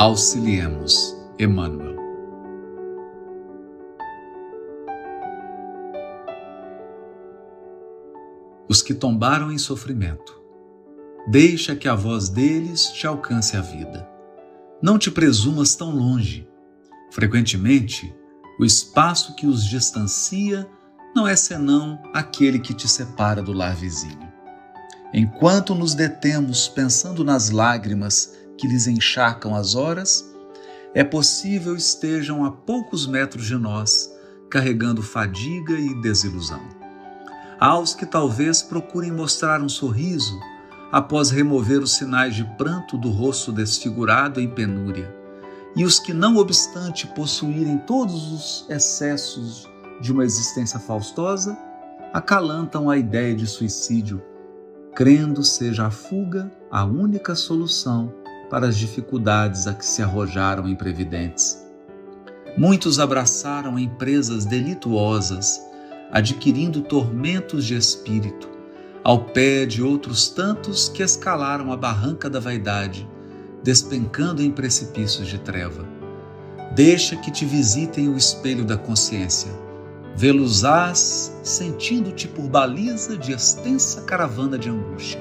Auxiliemos, Emmanuel. Os que tombaram em sofrimento, deixa que a voz deles te alcance a vida. Não te presumas tão longe. Frequentemente, o espaço que os distancia não é senão aquele que te separa do lar vizinho. Enquanto nos detemos pensando nas lágrimas que lhes encharcam as horas, é possível estejam a poucos metros de nós, carregando fadiga e desilusão. Há os que talvez procurem mostrar um sorriso após remover os sinais de pranto do rosto desfigurado em penúria, e os que, não obstante possuírem todos os excessos de uma existência faustosa, acalantam a ideia de suicídio, crendo seja a fuga a única solução para as dificuldades a que se arrojaram imprevidentes. Muitos abraçaram empresas delituosas, adquirindo tormentos de espírito, ao pé de outros tantos que escalaram a barranca da vaidade, despencando em precipícios de treva. Deixa que te visitem o espelho da consciência. Vê-los-ás sentindo-te por baliza de extensa caravana de angústia.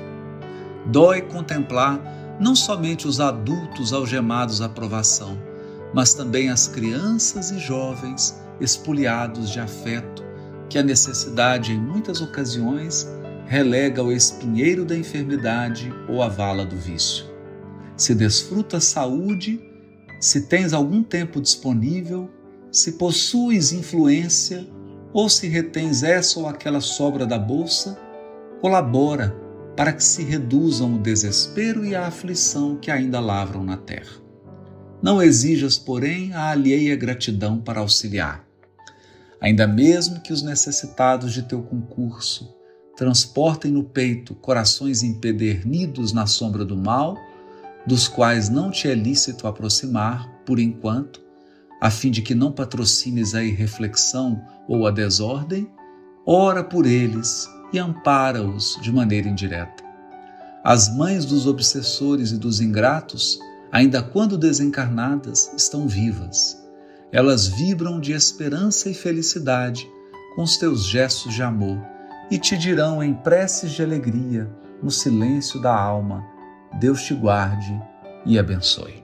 Dói contemplar não somente os adultos algemados à provação, mas também as crianças e jovens espoliados de afeto, que a necessidade, em muitas ocasiões, relega ao espinheiro da enfermidade ou à vala do vício. Se desfrutas saúde, se tens algum tempo disponível, se possuis influência ou se retens essa ou aquela sobra da bolsa, colabora para que se reduzam o desespero e a aflição que ainda lavram na terra. Não exijas, porém, a alheia gratidão para auxiliar. Ainda mesmo que os necessitados de teu concurso transportem no peito corações empedernidos na sombra do mal, dos quais não te é lícito aproximar, por enquanto, a fim de que não patrocines a irreflexão ou a desordem, ora por eles e ampara-os de maneira indireta. As mães dos obsessores e dos ingratos, ainda quando desencarnadas, estão vivas. Elas vibram de esperança e felicidade com os teus gestos de amor e te dirão em preces de alegria, no silêncio da alma: Deus te guarde e abençoe.